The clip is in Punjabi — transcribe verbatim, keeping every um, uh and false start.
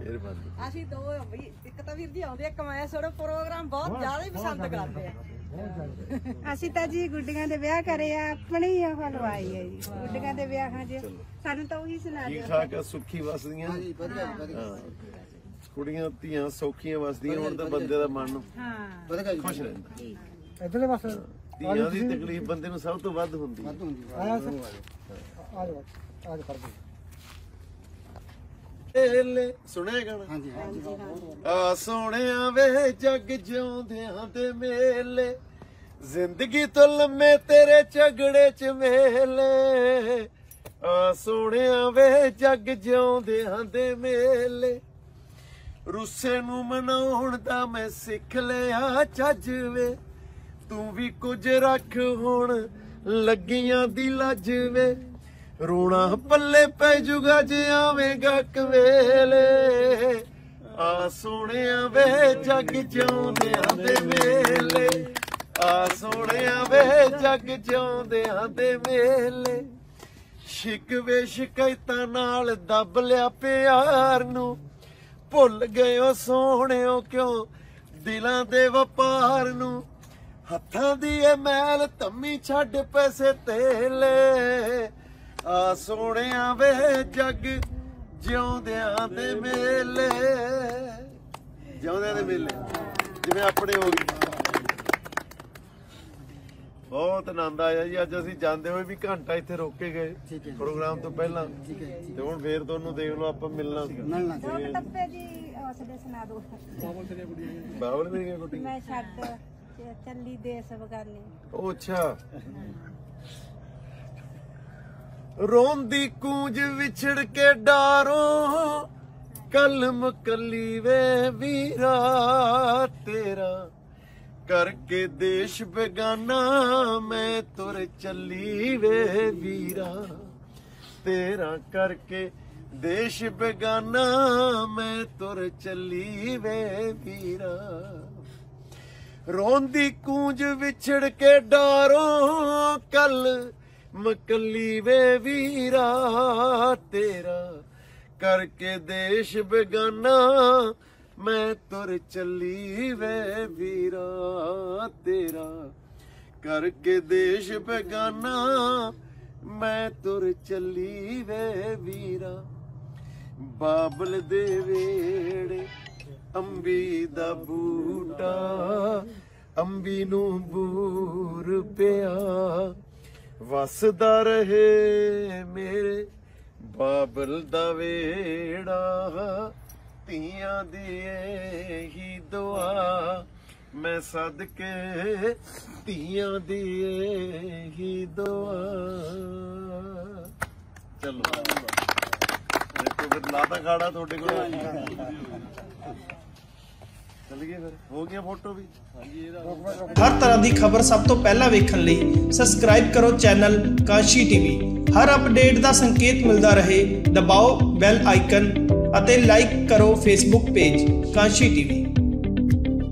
ਅਸੀਂ ਦੋ ਬਈ ਇੱਕ ਤਾਂ ਵੀਰ ਜੀ ਆਉਂਦੇ ਇੱਕ ਮੈਂ ਤੁਹਾਡਾ ਪ੍ਰੋਗਰਾਮ ਬਹੁਤ ਜ਼ਿਆਦਾ ਹੀ ਪਸੰਦ ਕਰਦੇ ਆ। ਅਸੀਂ ਤਾਂ ਜੀ ਗੁੱਡੀਆਂ ਦੇ ਵਿਆਹ ਕਰੇ ਆ, ਆਪਣੀ ਹੀ ਉਹ ਲਵਾਈ ਹੈ ਜੀ ਗੁੱਡੀਆਂ ਦੇ ਵਿਆਹਾਂ 'ਚ। ਸਾਨੂੰ ਤਾਂ ਉਹੀ ਸੁਣਾ ਦਿਓ। ਠੀਕ ਠਾਕ ਆ, ਸੁੱਖੀ ਵਸਦੀਆਂ ਕੁੜੀਆਂ ਧੀਆਂ ਸੌਖੀਆਂ ਵਸਦੀਆਂ ਹੁਣ ਤਾਂ ਬੰਦੇ ਦਾ ਮਨ ਖੁਸ਼ ਰਹਿੰਦਾ। ਇਧਰਲੇ ਪਾਸੇ ਧੀਆਂ ਦੀ ਤਕਲੀਫ ਬੰਦੇ ਨੂੰ ਸਭ ਤੋਂ ਵੱਧ ਹੁੰਦੀ ਹੈ। ਆਇਆ ਸਰ ਆਜ ਆਜ ਕਰ ਦੇ ਏਲੇ ਸੁਣਿਆ ਗਾਣਾ? ਹਾਂਜੀ ਹਾਂਜੀ। ਆ ਸੋਹਣਿਆ ਵੇ ਜੱਗ ਜਿਉਂਦਿਆਂ ਦੇ ਮੇਲੇ, ਜ਼ਿੰਦਗੀ ਤੋਂ ਲੰਮੇ ਤੇਰੇ ਝਗੜੇ ਚ ਮੇਲੇ। ਆ ਸੋਹਣਿਆ ਵੇ ਜੱਗ ਜਿਉਂਦਿਆਂ ਦੇ ਮੇਲੇ, ਰੁੱਸੇ ਨੂੰ ਮਨਾਉਣ ਦਾ ਮੈਂ ਸਿੱਖ ਲਿਆ ਚੱਜ ਵੇ। ਤੂੰ ਵੀ ਕੁਝ ਰੱਖ ਹੁਣ ਲੱਗੀਆਂ ਦੀ ਲੱਜ ਵੇ, ਰੋਣਾ ਪੱਲੇ ਪੈ ਜੂਗਾ ਜੇ ਆਵੇਂਗਾ ਕਵੇਲੇ। ਆ ਸੋਹਣਿਆ ਵੇ ਜੱਗ ਜਿਉਂਦਿਆਂ ਦੇ ਮੇਲੇ, ਆ ਸੋਹਣਿਆ ਵੇ ਜੱਗ ਜਿਉਂਦਿਆਂ ਦੇ ਮੇਲੇ। ਸ਼ਿਕਵੇ ਸ਼ਿਕਾਇਤਾਂ ਨਾਲ ਦੱਬ ਲਿਆ ਪਿਆਰ ਨੂੰ, ਭੁੱਲ ਗਏ ਸੋਹਣਿਓ ਕਿਉਂ ਦਿਲਾਂ ਦੇ ਵਪਾਰ ਨੂੰ। ਹੱਥਾਂ ਦੀ ਇਹ ਮੈਲ ਧੰਮੀ ਛੱਡ ਪੈਸੇ ਤੇਲੇ। ਆ ਸੋਹਣਿਆ ਵੇ ਜੱਗ ਜਿਉਂਦਿਆਂ ਦੇ ਮੇਲੇ, ਜਿਉਂਦਿਆਂ ਦੇ ਮੇਲੇ ਜਿਵੇਂ ਆਪਣੇ ਹੋ ਗਏ। ਬਹੁਤ ਆਨੰਦ ਆਇਆ ਜੀ। ਅੱਜ ਅਸੀਂ ਜਾਂਦੇ ਹੋਏ ਵੀ ਘੰਟਾ ਇੱਥੇ ਰੋਕ ਕੇ ਗਏ ਪ੍ਰੋਗਰਾਮ ਤੋਂ ਪਹਿਲਾਂ, ਤੇ ਹੁਣ ਫੇਰ ਤੁਹਾਨੂੰ ਦੇਖ ਲਓ ਆਪਾਂ ਮਿਲਣਾ ਬਾਬਲ ਮੇਰੀਆਂ ਗੁੱਡੀਆਂ ਮੈਂ ਛੱਡ ਚੱਲੀ ਦੇਸ ਬਗਾਨੇ। ਉਹ ਅੱਛਾ। ਰੋਂਦੀ ਕੂੰਜ ਵਿਛੜ ਕੇ ਡਾਰੋਂ ਕਲਮ ਕੱਲੀ ਵੇ ਵੀਰਾ, ਤੇਰਾ ਕਰਕੇ ਦੇਸ਼ ਬੇਗਾਨਾ ਮੈਂ ਤੁਰ ਚੱਲੀ ਵੇ ਵੀਰਾ। ਤੇਰਾ ਕਰਕੇ ਦੇਸ਼ ਬੇਗਾਨਾ ਮੈਂ ਤੁਰ ਚੱਲੀ ਵੇ ਵੀਰਾ। ਰੋਂਦੀ ਕੂੰਜ ਵਿਛੜ ਕੇ ਡਾਰੋਂ ਕਲ ਮਕਲੀ ਵੇ ਵੀਰਾ, ਤੇਰਾ ਕਰਕੇ ਦੇਸ਼ ਬੇਗਾਨਾ ਮੈਂ ਤੁਰ ਚੱਲੀ ਵੇ ਵੀਰਾ। ਤੇਰਾ ਕਰਕੇ ਦੇਸ਼ ਬੇਗਾਨਾ ਮੈਂ ਤੁਰ ਚੱਲੀ ਵੇ ਵੀਰਾ। ਬਾਬਲ ਦੇ ਵੇੜੇ ਅੰਬੀ ਦਾ ਬੂਟਾ, ਅੰਬੀ ਨੂੰ ਬੂਰ ਪਿਆ, ਵਸਦਾ ਰਹੇ ਮੇਰੇ ਬਾਬਲ ਦਾ ਵੇੜਾ। ਧੀਆਂ ਦੀ ਇਹੀ ਦੁਆ ਮੈਂ ਸਦਕੇ, ਧੀਆਂ ਦੀ ਇਹੀ ਦੁਆ। ਚਲੋ ਦੇਖੋ ਫਿਰ ਲਾਤਾ ਗਾੜਾ ਤੁਹਾਡੇ ਕੋਲ। ਚੱਲੀਏ ਫਿਰ, ਹੋ ਗਿਆ ਫੋਟੋ ਵੀ। ਹਰ ਤਰ੍ਹਾਂ ਦੀ ਖਬਰ ਸਭ ਤੋਂ ਪਹਿਲਾਂ ਵੇਖਣ ਲਈ ਸਬਸਕ੍ਰਾਈਬ ਕਰੋ ਚੈਨਲ ਕਾਂਸ਼ੀ ਟੀਵੀ। ਹਰ ਅਪਡੇਟ ਦਾ ਸੰਕੇਤ ਮਿਲਦਾ ਰਹੇ, ਦਬਾਓ ਬੈਲ ਆਈਕਨ ਅਤੇ ਲਾਈਕ ਕਰੋ ਫੇਸਬੁੱਕ ਪੇਜ ਕਾਂਸ਼ੀ ਟੀਵੀ।